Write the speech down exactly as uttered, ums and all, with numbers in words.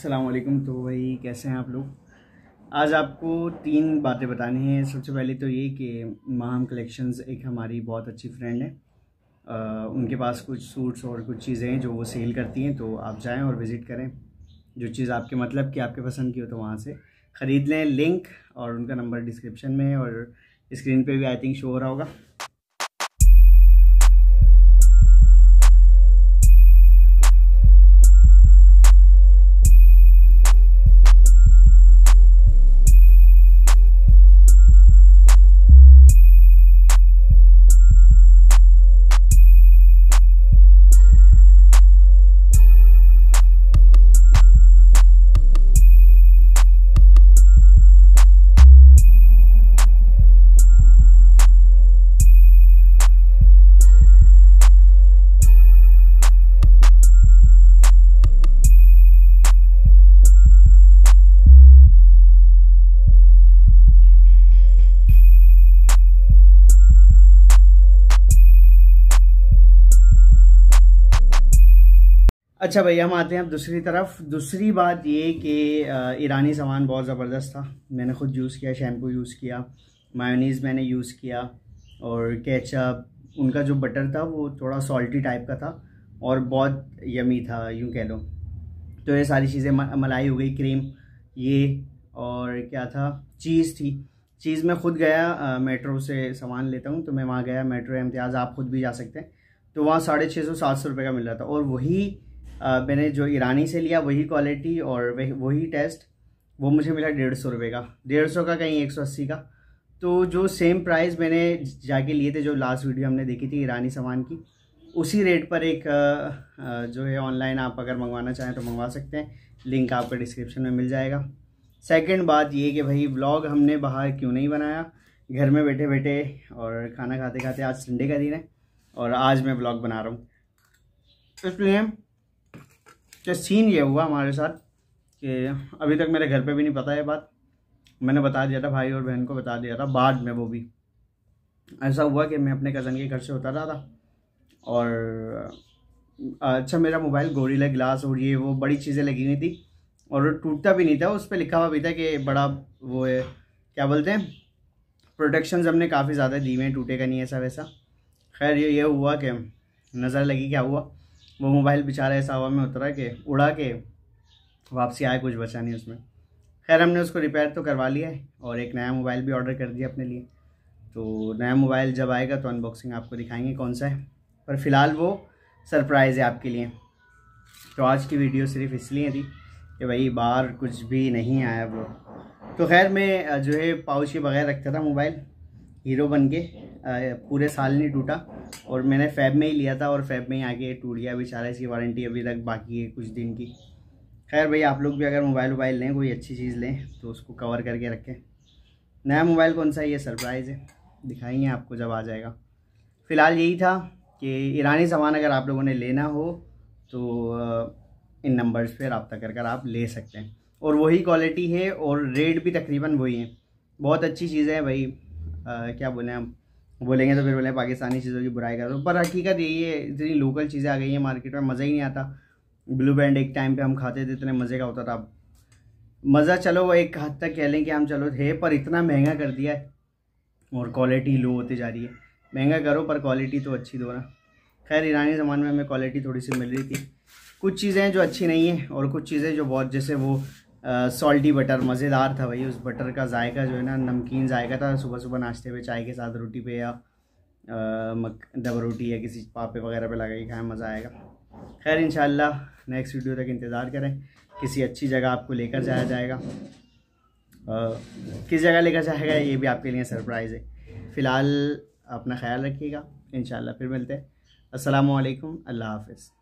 अस्सलाम वालेकुम। तो भाई कैसे हैं आप लोग। आज आपको तीन बातें बतानी हैं। सबसे पहले तो ये कि माहम कलेक्शंस एक हमारी बहुत अच्छी फ्रेंड है। आ, उनके पास कुछ सूट्स और कुछ चीज़ें हैं जो वो सेल करती हैं, तो आप जाएं और विज़िट करें। जो चीज़ आपके मतलब कि आपके पसंद की हो तो वहाँ से ख़रीद लें। लिंक और उनका नंबर डिस्क्रिप्शन में और स्क्रीन पे भी आई थिंक शो हो रहा होगा। अच्छा भैया, हम आते हैं अब दूसरी तरफ। दूसरी बात ये कि ईरानी सामान बहुत ज़बरदस्त था। मैंने ख़ुद यूज़ किया, शैम्पू यूज़ किया, मायोनीज़ मैंने यूज़ किया और केचप। उनका जो बटर था वो थोड़ा सॉल्टी टाइप का था और बहुत यमी था, यूँ कह लो। तो ये सारी चीज़ें, मलाई हो गई, क्रीम, ये और क्या था, चीज़ थी। चीज़ मैं ख़ुद गया, मेट्रो से सामान लेता हूँ तो मैं वहाँ गया, मेट्रो इम्तियाज़, आप ख़ुद भी जा सकते हैं। तो वहाँ साढ़े छः सौ सात सौ रुपये का मिल रहा था और वही आ, मैंने जो ईरानी से लिया वही क्वालिटी और वही वही टेस्ट वो मुझे मिला डेढ़ सौ रुपये का, डेढ़ सौ का कहीं एक सौ अस्सी का। तो जो सेम प्राइस मैंने जाके लिए थे, जो लास्ट वीडियो हमने देखी थी ईरानी सामान की, उसी रेट पर एक आ, आ, जो है ऑनलाइन आप अगर मंगवाना चाहें तो मंगवा सकते हैं। लिंक आपको डिस्क्रिप्शन में मिल जाएगा। सेकंड बात ये कि भाई व्लॉग हमने बाहर क्यों नहीं बनाया, घर में बैठे बैठे और खाना खाते खाते। आज संडे का दिन है और आज मैं व्लॉग बना रहा हूँ। इसलिए तो सीन ये हुआ हमारे साथ कि अभी तक मेरे घर पे भी नहीं पता है बात। मैंने बता दिया था, भाई और बहन को बता दिया था बाद में। वो भी ऐसा हुआ कि मैं अपने कज़न के घर से उतर रहा था और अच्छा, मेरा मोबाइल गोरिल्ला ग्लास और ये वो बड़ी चीज़ें लगी हुई थी और टूटता भी नहीं था। उस पर लिखा हुआ भी था कि बड़ा वो है, क्या बोलते हैं, प्रोटेक्शंस हमने काफ़ी ज़्यादा दी हुए हैं, टूटेगा नहीं ऐसा वैसा। खैर ये ये हुआ कि नज़र लगी, क्या हुआ, वो मोबाइल बेचारा ऐसा हवा में उतरा कि उड़ा के वापसी आए, कुछ बचा नहीं उसमें। खैर हमने उसको रिपेयर तो करवा लिया है और एक नया मोबाइल भी ऑर्डर कर दिया अपने लिए। तो नया मोबाइल जब आएगा तो अनबॉक्सिंग आपको दिखाएंगे कौन सा है, पर फ़िलहाल वो सरप्राइज़ है आपके लिए। तो आज की वीडियो सिर्फ इसलिए थी कि भाई बाहर कुछ भी नहीं आया वो। तो खैर मैं जो है पाउच के बगैर रखता था मोबाइल, हीरो बन के, पूरे साल नहीं टूटा और मैंने फैब में ही लिया था और फैब में ही आके टूट गया बेचारा। इसकी वारंटी अभी तक बाकी है कुछ दिन की। खैर भाई, आप लोग भी अगर मोबाइल वोबाइल लें, कोई अच्छी चीज़ लें तो उसको कवर करके रखें। नया मोबाइल कौन सा है ये सरप्राइज़ है, दिखाएंगे आपको जब आ जाएगा। फ़िलहाल यही था कि ईरानी सामान अगर आप लोगों ने लेना हो तो इन नंबर्स पर रब्ता कर कर आप ले सकते हैं और वही क्वालिटी है और रेट भी तकरीबन वही है। बहुत अच्छी चीज़ें हैं भाई। आ, क्या बोलें, हम बोलेंगे तो फिर बोले पाकिस्तानी चीज़ों की बुराई करो, पर हकीकत यही है, इतनी लोकल चीज़ें आ गई हैं मार्केट में, मज़ा ही नहीं आता। ब्लू बैंड एक टाइम पे हम खाते थे, इतने मज़े का होता था। मज़ा चलो वो एक हद तक कह लें कि हम चलो थे, पर इतना महंगा कर दिया है और क्वालिटी लो होती जा रही है। महंगा करो पर क्वालिटी तो अच्छी दो ना। खैर ईरानी ज़माने में हमें क्वालिटी थोड़ी सी मिल रही थी। कुछ चीज़ें जो अच्छी नहीं हैं और कुछ चीज़ें जो बहुत, जैसे वो सॉल्टी बटर मज़ेदार था भाई। उस बटर का जायका जो है ना, नमकीन जायका था। सुबह सुबह नाश्ते पे चाय के साथ रोटी पे या मक डब रोटी या किसी पापे वगैरह पे लगा के खाएं, मज़ा आएगा। खैर इंशाल्लाह नेक्स्ट वीडियो तक इंतज़ार करें, किसी अच्छी जगह आपको लेकर जाया जाएगा। किस जगह लेकर जाएगा ये भी आपके लिए सरप्राइज़ है। फ़िलहाल अपना ख्याल रखिएगा, इंशाल्लाह फिर मिलते हैं। अस्सलामु अलैकुम, अल्लाह हाफ़िज़।